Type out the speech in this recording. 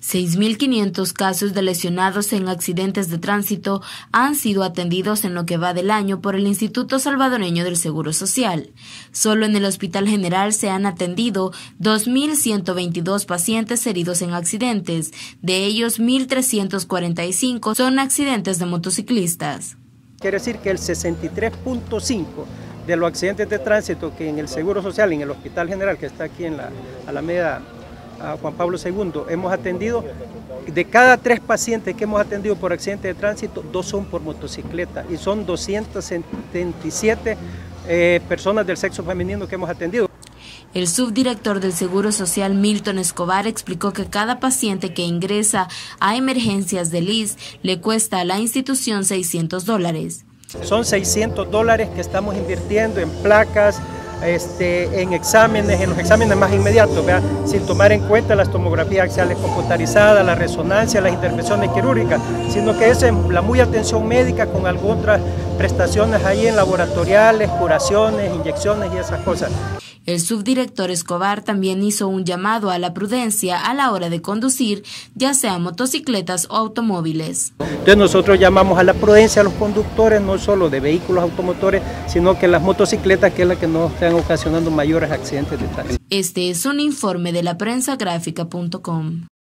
6.500 casos de lesionados en accidentes de tránsito han sido atendidos en lo que va del año por el Instituto Salvadoreño del Seguro Social. Solo en el Hospital General se han atendido 2.122 pacientes heridos en accidentes, de ellos 1.345 son accidentes de motociclistas. Quiere decir que el 63.5% de los accidentes de tránsito que en el Seguro Social, en el Hospital General, que está aquí en la Alameda Juan Pablo II, hemos atendido, de cada 3 pacientes que hemos atendido por accidente de tránsito, 2 son por motocicleta y son 277 personas del sexo femenino que hemos atendido. El subdirector del Seguro Social, Milton Escobar, explicó que cada paciente que ingresa a emergencias del ISSSTE le cuesta a la institución $600. Son $600 que estamos invirtiendo en placas, en exámenes, en los exámenes más inmediatos, ¿verdad? Sin tomar en cuenta las tomografías axiales computarizadas, la resonancia, las intervenciones quirúrgicas, sino que es la muy atención médica con algunas otras prestaciones ahí en laboratoriales, curaciones, inyecciones y esas cosas. El subdirector Escobar también hizo un llamado a la prudencia a la hora de conducir, ya sean motocicletas o automóviles. Entonces nosotros llamamos a la prudencia a los conductores, no solo de vehículos automotores, sino que las motocicletas, que es la que nos están ocasionando mayores accidentes de tránsito. Este es un informe de la prensagráfica.com.